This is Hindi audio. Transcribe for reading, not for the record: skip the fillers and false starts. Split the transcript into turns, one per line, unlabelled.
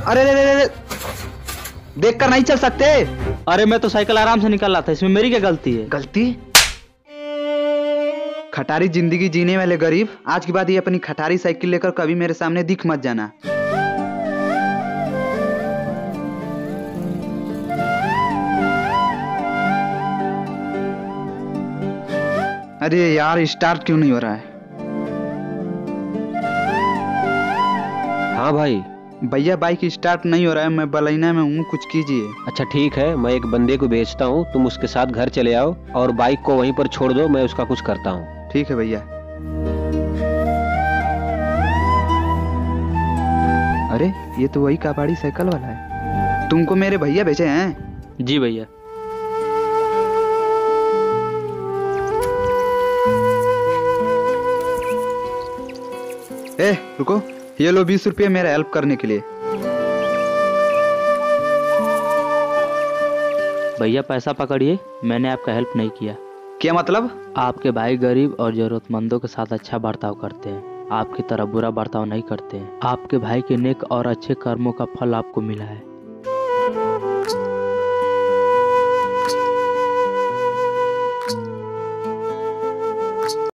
अरे रे रे रे, देख कर नहीं चल सकते?
अरे मैं तो साइकिल आराम से निकल रहा था, इसमें मेरी क्या गलती है?
गलती? खटारी जिंदगी जीने वाले गरीब, आज के बाद ये अपनी खटारी साइकिल लेकर कभी मेरे सामने दिख मत जाना। अरे यार, स्टार्ट क्यों नहीं हो रहा है?
हाँ भाई।
भैया बाइक स्टार्ट नहीं हो रहा है, मैं बलैना में हूँ, कुछ कीजिए।
अच्छा ठीक है, मैं एक बंदे को भेजता हूँ, तुम उसके साथ घर चले आओ और बाइक को वहीं पर छोड़ दो, मैं उसका कुछ करता हूँ।
ठीक है भैया। अरे ये तो वही कबाड़ी साइकिल वाला है। तुमको मेरे भैया भेजे हैं?
जी भैया।
ए रुको, ये लो 20 रुपये मेरा हेल्प करने के लिए।
भैया पैसा पकड़िए, मैंने आपका हेल्प नहीं किया।
क्या मतलब?
आपके भाई गरीब और जरूरतमंदों के साथ अच्छा बर्ताव करते हैं, आपकी तरह बुरा बर्ताव नहीं करते हैं। आपके भाई के नेक और अच्छे कर्मों का फल आपको मिला है।